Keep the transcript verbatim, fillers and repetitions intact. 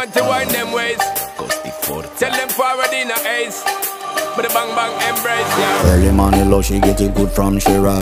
want to wind them ways. Tell them forward in a ace. But the bang bang embrace, yeah. Early money low, she get it good from Shira.